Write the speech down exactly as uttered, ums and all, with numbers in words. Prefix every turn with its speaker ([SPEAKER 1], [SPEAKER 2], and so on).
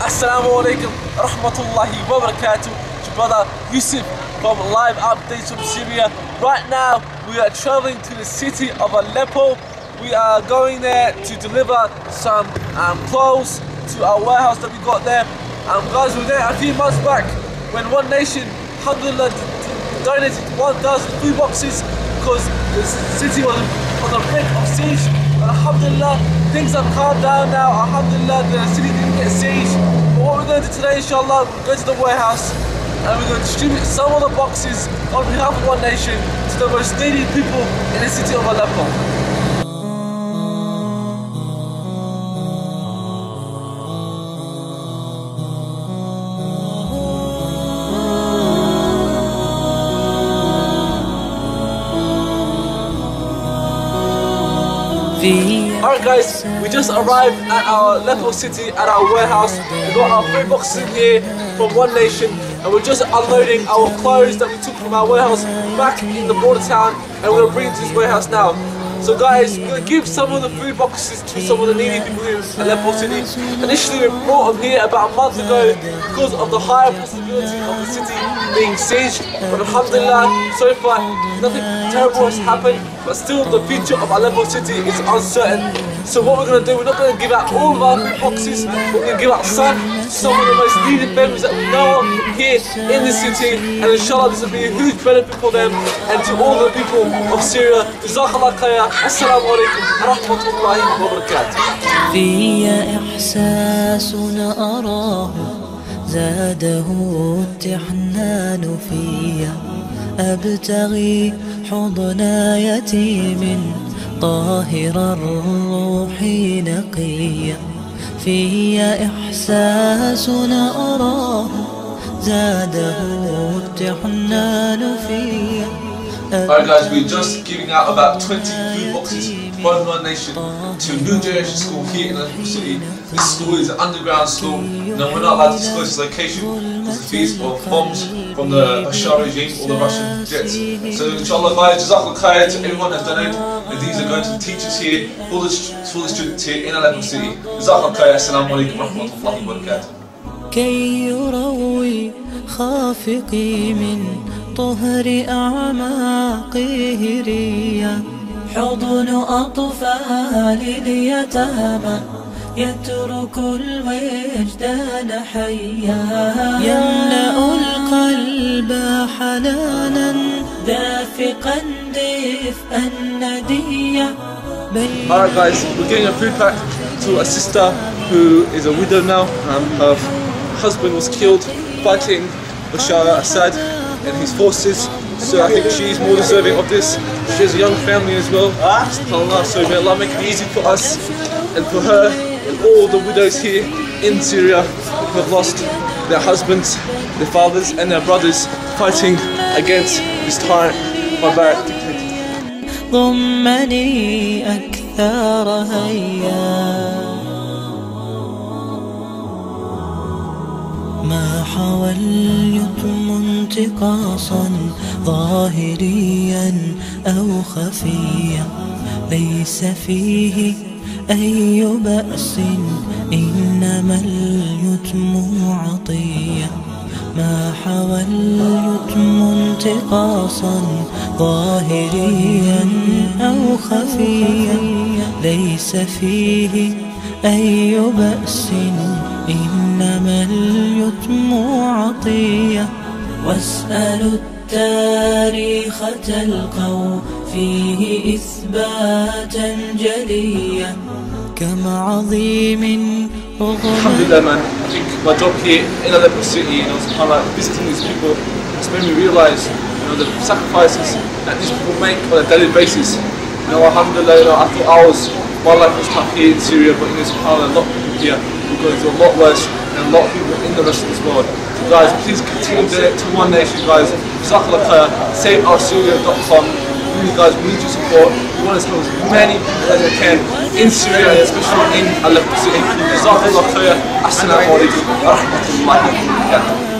[SPEAKER 1] Assalamu alaikum rahmatullahi wa barakatuh. It's your brother Yusuf from Live Updates from Syria. Right now we are traveling to the city of Aleppo. We are going there to deliver some um, clothes to our warehouse that we got there. Um, guys, we were there a few months back when One Nation, alhamdulillah, donated one thousand food boxes because the city was on the brink of siege. And alhamdulillah, things have calmed down now. Alhamdulillah, the city didn't get sieged. But what we're going to do today, inshallah, we're going to the warehouse and we're going to distribute some of the boxes on behalf of One Nation to the most needy people in the city of Aleppo. Alright guys, we just arrived at our Aleppo city, at our warehouse. We got our food boxes in here from One Nation and we're just unloading our clothes that we took from our warehouse back in the border town and we're going to bring it to this warehouse now. So guys, we're going to give some of the food boxes to some of the needy people here in Aleppo city. Initially we brought them here about a month ago because of the higher possibility of the city being sieged. But alhamdulillah, so far nothing terrible has happened, but still the future of Aleppo city is uncertain. So what we're going to do, we're not going to give out all of our food boxes, we're going to give out some to some of the most needed families that we know of here in the city, and inshallah this will be a huge benefit for them and to all the people of Syria. Jazakallah khair. Assalamu alaikum wa rahmatullahi wa barakatuh.
[SPEAKER 2] في إحساس أراه زاده التحنان في أبتغي حضن يتيم طاهر الروح نقيا في إحساس أراه زاده التحنان في.
[SPEAKER 1] Alright guys, we're just giving out about twenty food boxes from One Nation to New Generation School here in Aleppo City. This school is an underground school and we're not allowed to disclose its location because of fears of bombs from the Bashar regime or the Russian jets. So inshallah guys, Jazakallah khair to everyone that's donated, and these are going to the teachers here, for the, for the students here in Aleppo City. Jazakallah khair. Assalamu alaikum wa rahmatullahi wa barakatuh.
[SPEAKER 2] كي يروي خافقي من طهر أعماقه ريا حضن أطفال اليتامى يترك الوجدان حيا يملأ القلب حنانا دافقا دفئا نديا.
[SPEAKER 1] Alright guys, we're getting a food pack to a sister who is a widow now. Um, her husband was killed fighting Bashar Assad and his forces, so I think she's more deserving of this. She has a young family as well, SubhanAllah, so may Allah make it easy for us and for her and all the widows here in Syria who have lost their husbands, their fathers and their brothers fighting against this tyrant, barbaric dictator.
[SPEAKER 2] ضمني أكثر هيا ما حوى اليتم انتقاصا ظاهريا أو خفيا ليس فيه أي بأس إنما اليتم عطية ما حوى اليتم انتقاصا ظاهريا أو خفيا ليس فيه أي بأس إنما اليتم عطية واسألوا التاريخ تلقوا فيه إثباتا جليا كم عظيم
[SPEAKER 1] Alhamdulillah man, I think my job here in Aleppo City, you know, subhanAllah, visiting these people has made me realise, you know, the sacrifices that these people make on a daily basis. You know, alhamdulillah, you know, I thought I was, my life was tough here in Syria, but you know, subhanAllah, a lot of people here are going through a lot worse, and a lot of people in the rest of this world. So guys, please continue to donate to One Nation, guys. Jazakallah khair, save our syria dot com. Really guys, we need your support. We want to help as many people as we can in Syria, and especially in Aleppo City. Jazakallah khair. Assalamu alaikum wa rahmatullahi wa barakatuh.